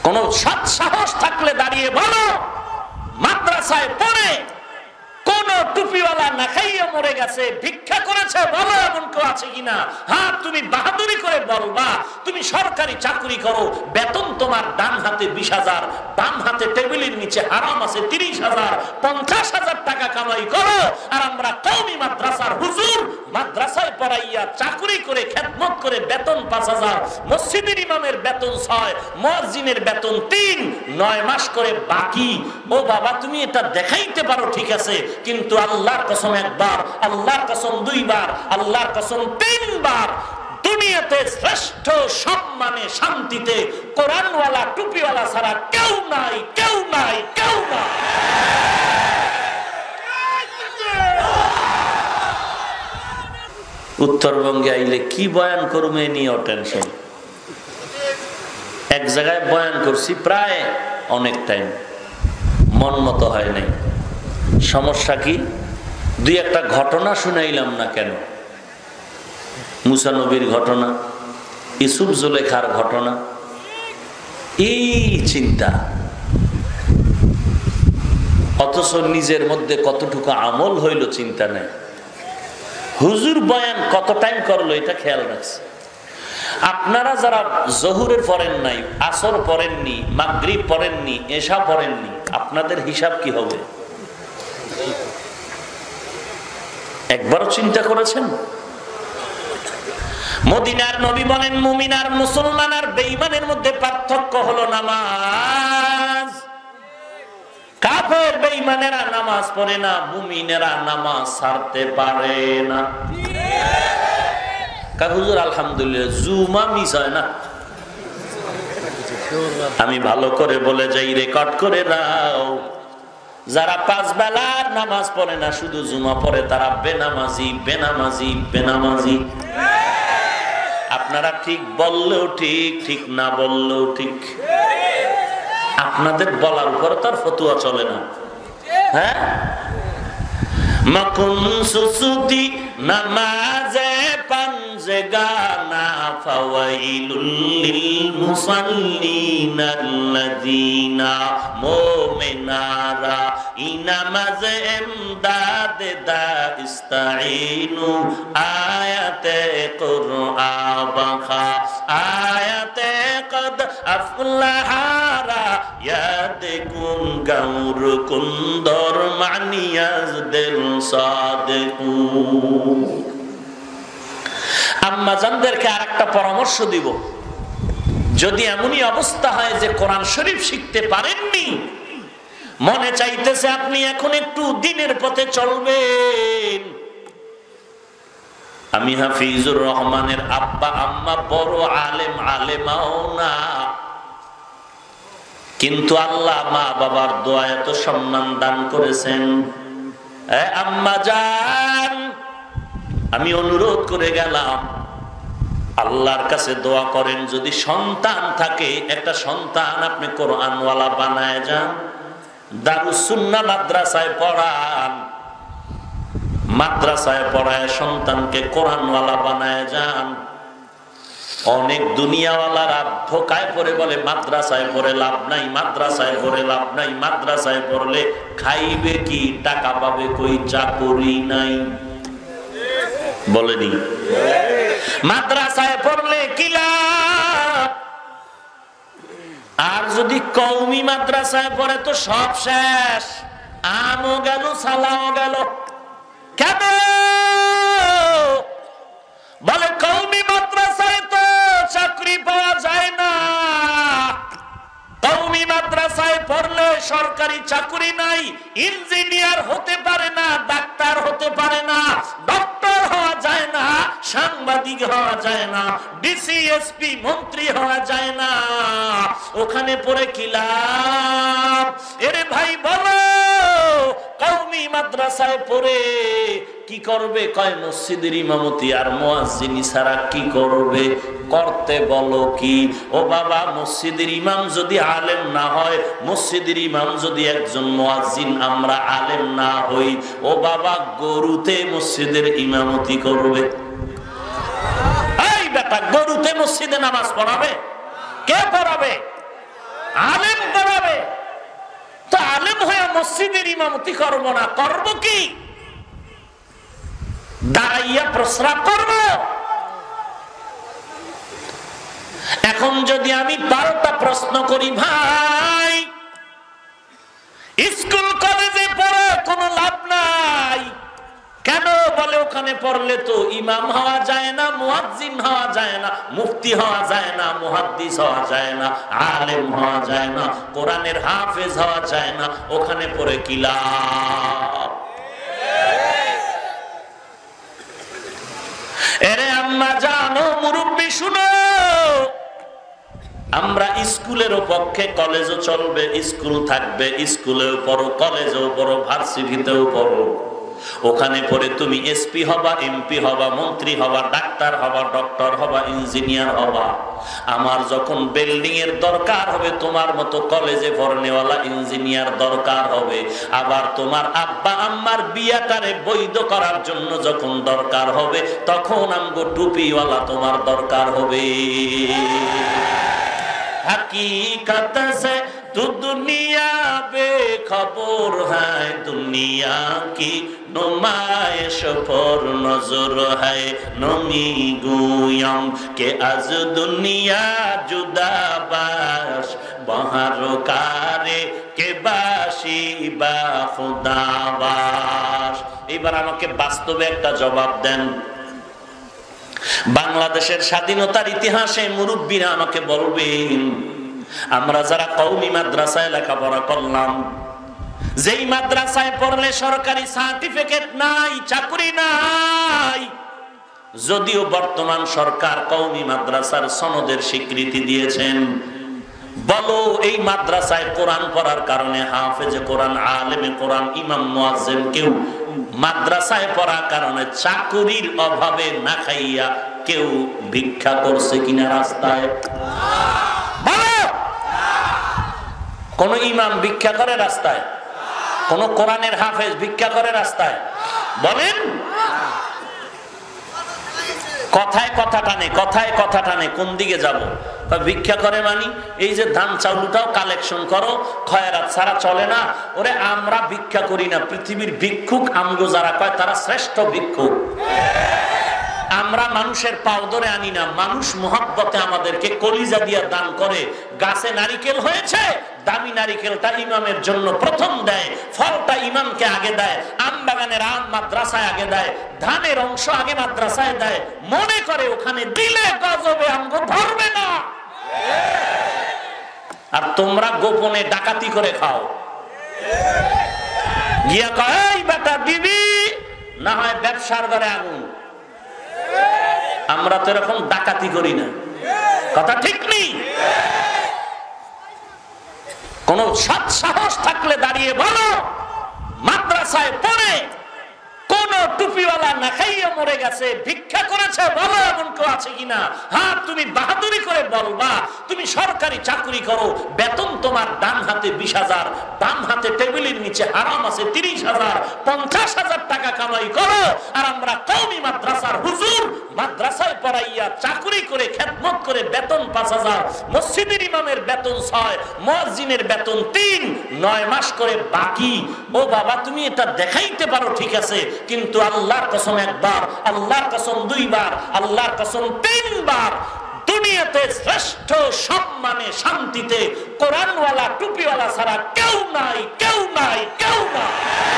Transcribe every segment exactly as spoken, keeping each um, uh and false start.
কোন সৎ সাহস থাকলে দাঁড়িয়ে বলো, মাদ্রাসায় পড়ে কোন টুপিওয়ালা না খাইয়ে মরে গেছে, ভিক্ষা করেছে, বলো এমন কেউ আছে কিনা? হ্যাঁ, তুমি বাহাদুরি করে বলবা তুমি সরকারি চাকরি করো, বেতন তোমার ডান হাতে বিশ হাজার, বাম হাতে টেবিলের নিচে হারাম আছে তিরিশ হাজার, পঞ্চাশ হাজার টাকা কামাই করো, আর আমরা কওমি মাদ্রাসার হুজুর মাদ্রাসায় পড়াইয়া চাকরি করে খেদমত করে বেতন পাঁচ হাজার, মসজিদের ইমামের বেতন ছয়, মুয়াজ্জিনের বেতন তিন, নয় মাস করে বাকি। ও বাবা, তুমি এটা দেখাইতে পারো ঠিক আছে, কিন্তু আল্লাহর কসম একবার, আল্লাহর কসম দুইবার, আল্লাহর কসম তিনবার, দুনিয়াতে শ্রেষ্ঠ সম্মানে শান্তিতে কোরআনওয়ালা টুপিওয়ালা ছাড়া কেউ নাই, কেউ নাই, কেউ নাই। উত্তরবঙ্গে আইলে কি বয়ান করবে নিয়েও টেনশন। এক জায়গায় বয়ান করছি প্রায় অনেক টাইম, মন মতো হয় নাই। সমস্যা কি? দুই একটা ঘটনা শুনাইলাম না কেন? মুসা নবীর ঘটনা, ইউসুফ জুলেখার ঘটনা, এই চিন্তা। অথচ নিজের মধ্যে কতটুকু আমল হইল চিন্তা নেই। হুজুর বয়ান কত টাইম করলো এটা খেয়াল রাখছে। আপনারা যারা জহুরের পড়েন নাই, আসর পড়েননি, মাগরিব পড়েননি, এশা পড়েননি, আপনাদের হিসাব কি হবে? একবারও চিন্তা করেছেন? মদিনার নবী বলেন, মুমিন আর মুসলমান আর বেঈমানের মধ্যে পার্থক্য হলো নামাজ। কাফের বেঈমানেরা নামাজ পড়ে না, মুমিনেরা নামাজ ছাড়তে পারে না। হুজুর আলহামদুলিল্লাহ জুমা মিস হয় না। আমি ভালো করে বলে যাই, রেকর্ড করে নাও, যারা পাঁচ বেলার নামাজ পড়ে না শুধু জুমা পড়ে তারা বেনামাজি, বেনামাজি, বেনামাজি। আপনারা ঠিক বললেও ঠিক, ঠিক না বললেও ঠিক। আপনাদের বলার উপর তার ফতুয়া চলে না। হ্যাঁ, মাকুন সুসুতি নামাজে পাঞ্জে গানা ফাওয়াইলুল লিল মুসাল্লিন আল্লাযিনা মুমিনারা ইনামাজে ইমদাদে দা ইস্তাইনু আয়াতে কুরআন আয়াতে কদ আফলাহারা ইয়াদকুন গাউর কুন্দর মানিয়াজ দিল সাদেকু। আম্মা জানদেরকে আরেকটা পরামর্শ দিব, যদি এমনই অবস্থা হয় যে কোরআন শরীফ শিখতে পারেননি, মনে চাইতেছে আপনি এখন একটু দ্বীনের পথে চলবেন। আমি হাফিজুর রহমানের আব্বা আম্মা বড় আলেম আলেমাও না, কিন্তু আল্লাহ মা বাবার দোয়া এত সম্মান দান করেছেন। আম্মা জান, আমি অনুরোধ করে গেলাম, আল্লাহর কাছে দোয়া করেন যদি সন্তান থাকে, একটা সন্তান আপনি কোরআনওয়ালা বানায় যান, দারুস সুন্নাহ মাদ্রাসায় পড়ান, মাদ্রাসায় পড়ায় সন্তানকে কোরআনওয়ালা বানায় যান। অনেক দুনিয়াওয়ালারা ধোকায় পড়ে বলে মাদ্রাসায় পড়ে লাভ নাই, মাদ্রাসায় পড়ে লাভ নাই, মাদ্রাসায় পড়লে খাইবে কি, টাকা পাবে কই, চাকরি নাই। বলেনি মাদ্রাসায় পড়লে কি লাভ? আর যদি কওমি মাদ্রাসায় পড়ে তো সব শেষ, আমও গেল, সালাও গেল। কেন? বলে কওমি মাদ্রাসায় তো চাকরি পাওয়া যায় না, কওমি মাদ্রাসায় পড়লে সরকারি চাকরি নাই, ইঞ্জিনিয়ার হতে পারে না, ডাক্তার হতে পারে না, ডক্টর হওয়া যায় না, সাংবাদিক হওয়া যায় না, ডিসি এসপি মন্ত্রী হওয়া যায় না। ওখানে পড়ে কি লাভ? এরে ভাই বলো, কওমি মাদ্রাসায় পড়ে কি করবে? কয় মসজিদের ইমামতি আর মুয়াজ্জিনি ছাড়া কি করবে? করতে বলো কি? ও বাবা, মসজিদের ইমাম যদি আলেম না হয়, মসজিদের ইমাম যদি একজন মুয়াজ্জিন আমরা আলেম না হই, ও বাবা গরুতে মসজিদের ইমামতি করবে? এই বেটা, গরুতে মসজিদে নামাজ পড়াবে? কে পড়াবে? মসজিদের ইমামতি করব না, করব কি? দাঁড়াইয়া প্রস্রাব করব। এখন যদি আমি বারোটা প্রশ্ন করি, ভাই স্কুল কলেজে পড়ে কোনো লাভ নাই কেন? বলে ওখানে পড়লে তো ইমাম হওয়া যায় না, মুয়াজ্জিন হওয়া যায় না, মুফতি হওয়া যায় না, মুহাদ্দিস হওয়া যায় না, আলেম হওয়া যায় না, কোরআনের হাফেজ হওয়া যায় না, ওখানে পড়ে কি লাভ? এরে আম্মা জানো, মুরব্বি শুনো, আমরা স্কুলের পক্ষে, কলেজও চলবে, স্কুল থাকবে, স্কুলেও পড়ো, কলেজেও পড়ো, ভার্সিটিতেও পড়ো। ওখানে পড়ে তুমি এসপি হবা, এমপি হবা, মন্ত্রী হবা, ডাক্তার হবা, ডক্টর হবা, ইঞ্জিনিয়ার হবা। আমার যখন বিল্ডিং এর দরকার হবে, তোমার মতো কলেজে পড়নেওয়ালা ইঞ্জিনিয়ার দরকার হবে। আবার তোমার আব্বা আম্মার বিয়াটারে বৈধ করার জন্য যখন দরকার হবে, তখন আমগো টুপিওয়ালা তোমার দরকার হবে। हकीकत से तू दुनिया बेखबर है, दुनिया की नुमाइश पर नजर है। नमी गुयम के आज दुनिया जुदा बाश, बहार कारे के बाशी बा खुदा बाश। এবার আমাকে বাস্তবে একটা জবাব দেন। বাংলাদেশের স্বাধীনতার ইতিহাসে মুরব্বীরা আমাকে বলবেন, আমরা যারা কওমি মাদ্রাসায় লেখাপড়া করলাম, যেই মাদ্রাসায় পড়লে সরকারি সার্টিফিকেট নাই, চাকরি নাই, যদিও বর্তমান সরকার কওমি মাদ্রাসার সনদের স্বীকৃতি দিয়েছেন, বলো এই মাদ্রাসায় কোরআন পড়ার কারণে হাফেজে কোরআন, আলেমে কোরআন, ইমাম মুয়াজ্জিন কেউ মাদ্রাসায় পড়ার কারণে চাকুরির অভাবে না খাইয়া কেউ ভিক্ষা করছে কিনা রাস্তায়? কোন ইমাম ভিক্ষা করে রাস্তায়? কোন কোরআনের হাফেজ ভিক্ষা করে রাস্তায়? বলেন। কথায় কথা টানে, কথায় কথা টানে, কোন দিকে যাব? ভিক্ষা করে মানি এই যে ধান চাউলটাও কালেকশন করো, খয়রাত ছাড়া চলে না। ওরে আমরা ভিক্ষা করি না, পৃথিবীর ভিক্ষুক আমগো যারা কয় তারা শ্রেষ্ঠ ভিক্ষুক। আমরা মানুষের পাও ধরে আনি না, মানুষ মোহাব্বতে আমাদেরকে কলিজা দিয়া দান করে। গাছে নারিকেল হয়েছে, দামি নারিকেলটা ইমামের জন্য প্রথম দেয়, ফলটা ইমামকে আগে দেয়, আম বাগানের আম মাদ্রাসায় আগে দেয়, ধানের অংশ আগে মাদ্রাসায় দেয়, মনে করে ওখানে দিলে গজবে আমগো ধরবে না। আর তোমরা গোপনে ডাকাতি করে খাও, গিয়া কয় বেটা দিবি না হয় ব্যবসার ঘরে আগুন। আমরা তো এরকম ডাকাতি করি না, কথা ঠিক নেই? কোন সৎ সাহস থাকলে দাঁড়িয়ে বলো, মাদ্রাসায় পড়ে কোন টুপিওয়ালা না খাইয়া মরে গেছে, ভিক্ষা করেছে, বলো এমন কেউ আছে কিনা? হ্যাঁ, তুমি বাহাদুরি করে বলবা তুমি সরকারি চাকরি করো, বেতন তোমার ডান হাতে বিশ হাজার, বাম হাতে টেবিলের নিচে হারাম আছে তিরিশ হাজার, পঞ্চাশ হাজার টাকা কামাই করো। আর আমরা কওমি মাদ্রাসার হুজুর মাদ্রাসায় পড়াইয়া চাকরি করে খেদমত করে বেতন পাঁচ হাজার, মসজিদের ইমামের বেতন ছয়, মুয়াজ্জিনের বেতন তিন, নয় মাস করে বাকি। ও বাবা, তুমি এটা দেখাইতে পারো ঠিক আছে, কিন্তু আল্লাহর কসম একবার, আল্লাহর কসম দুইবার, আল্লাহর কসম তিনবার, দুনিয়াতে শ্রেষ্ঠ সম্মানে শান্তিতে কোরআনওয়ালা টুপিওয়ালা ছাড়া কেউ নাই, কেউ নাই, কেউ নাই।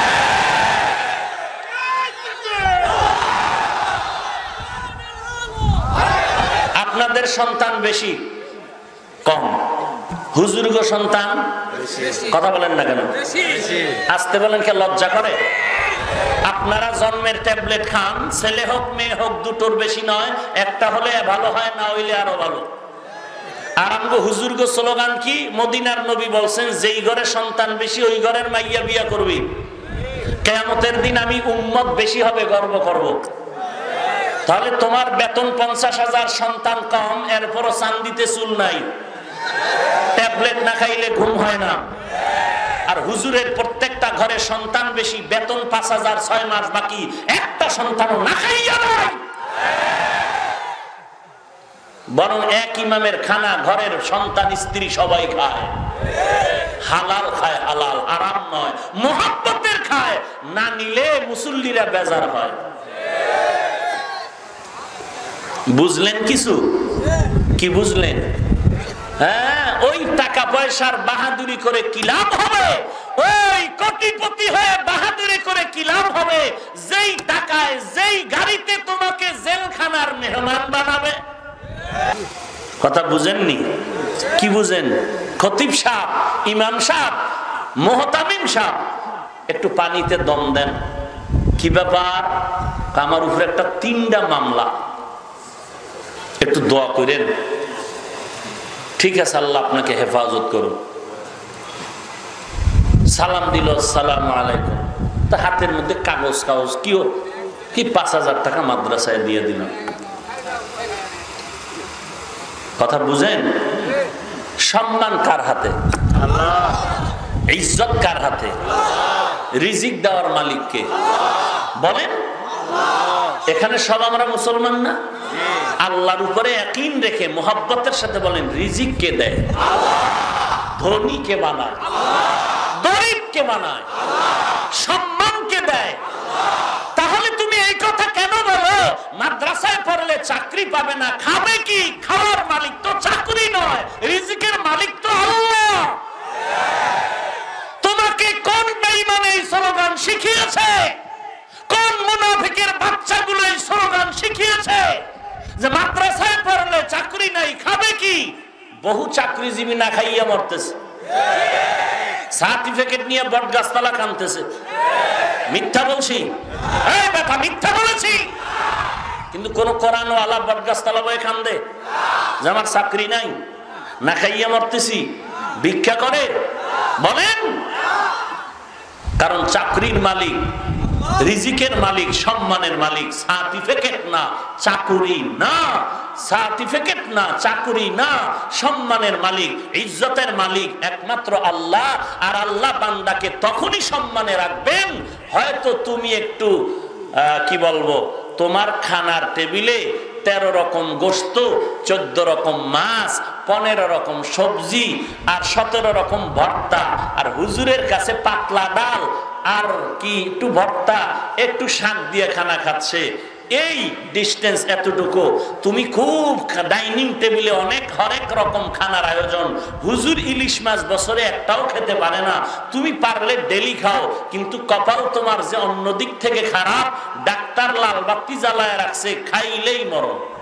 আপনাদের সন্তান বেশি কম, হুজুরগো সন্তান কথা বলেন না কেন? আসতে বলেন, কে লজ্জা করে? আপনারা জন্মের ট্যাবলেট খান, ছেলে হোক মেয়ে হোক দুটোর বেশি নয়, একটা হলে ভালো হয়, না হইলে আরো ভালো। আর আমগো হুজুরগো স্লোগান কি? মদিনার নবী বলছেন, যেই ঘরে সন্তান বেশি ওই ঘরের মাইয়া বিয়া করবি। কিয়ামতের দিন আমি উম্মত বেশি হবে গর্ব করব। তাহলে তোমার বেতন পঞ্চাশ হাজার, সন্তান কম, এরপরও চান্দিতে চুল নাই, ট্যাবলেট না খাইলে ঘুম হয় না। আর হুজুরের প্রত্যেকটা ঘরে সন্তান বেশি, বেতন পাঁচ হাজার, ছয় মাস বাকি, একটা সন্তানও না খাইয়া নাই। বরং এক ইমামের খানা ঘরের সন্তান স্ত্রী সবাই খায়, হালাল খায়, হালাল, আরাম নয়, মুহাব্বতের খায়। না নিলে মুসল্লিরা বেজার হয়। বুঝলেন কিছু? কি বুঝলেন? হ্যাঁ, ওই টাকা পয়সার বাহাদুরি করে কি লাভ হবে? ওই কোটিপতি হয়ে বাহাদুরি করে কি লাভ হবে? যেই টাকায় যেই গাড়িতে তোমাকে জেলখানার মেহমান বানাবে। কথা বুঝেননি? কি বুঝেন? খতিব সাহেব, ইমাম সাহেব, মুহতামিম সাহেব, একটু পানিতে দম দেন। কি ব্যাপার? আমার উপরে একটা তিনটা মামলা, একটু দোয়া করেন। ঠিক আছে, আল্লাহ আপনাকে হেফাজত করুন। সালাম দিল, সালাম আলাইকুম। তা হাতের মধ্যে কাগজ কাগজ কি কি পাঁচ হাজার টাকা মাদ্রাসায় দিয়ে দিলাম। কথা বুঝেন? সম্মান কার হাতে? আল্লাহ। ইজ্জত কার হাতে? রিজিক দেওয়ার মালিক কে? বলেন। এখানে সব আমরা মুসলমান না? আল্লাহর উপরে ইয়াকিন রেখে মোহাব্বতের সাথে বলেন, রিজিক কে দেয়? ধনী কে বানায়? গরিব কে বানায়? সম্মান কে দেয়? তাহলে তুমি এই কথা কেন বলো মাদ্রাসায় পড়লে চাকরি পাবে না? খাবে কি? খাওয়ার মালিক তো চাকরি নয়, রিজিকের মালিক তো আল্লাহ। তোমাকে কোন বেঈমান এই স্লোগান শিখিয়েছে? কোন মুনাফিকের বাচ্চাগুলো এই স্লোগান শিখিয়েছে যে মাদ্রাসায় পড়লে চাকরি নাই, খাবে কি? বহু চাকরিজীবী না খাইয়া মরতেছে, সার্টিফিকেট নিয়ে বটগাছতলা কাঁদতেছে। মিথ্যা বলছি? এই বেটা, মিথ্যা বলেছি? কিন্তু কোন কোরআনওয়ালা বটগাছতলা বয়ে কান্দে যে আমার চাকরি নাই, না খাইয়া মরতেছি, ভিক্ষা করে? বলেন। কারণ চাকরির মালিক, রিজিকের মালিক, সম্মানের মালিক সার্টিফিকেট না, চাকুরি না। সার্টিফিকেট না, চাকুরি না, সম্মানের মালিক, ইজ্জতের মালিক একমাত্র আল্লাহ। আর আল্লাহ বান্দাকে তখনই সম্মানে রাখবেন হয়তো তুমি একটু কি বলবো, তোমার খানার টেবিলে তেরো রকম গোশত, চোদ্দ রকম মাছ, পনেরো রকম সবজি আর সতেরো রকম ভর্তা, আর হুজুরের কাছে পাতলা ডাল আর কি একটু ভর্তা, একটু শাক দিয়ে খানা খাচ্ছে। এই ডিস্টেন্স এতটুকু। তুমি খুব ডাইনিং টেবিলে অনেক হরেক রকম খানার আয়োজন। হুজুর ইলিশ মাছ বছরে একটাও খেতে পারে না, তুমি পারলে ডেলি খাও, কিন্তু কপাল তোমার যে অন্য দিক থেকে খারাপ, ডাক্তার লাল বাতি জ্বালায় রাখছে, খাইলেই মরণ।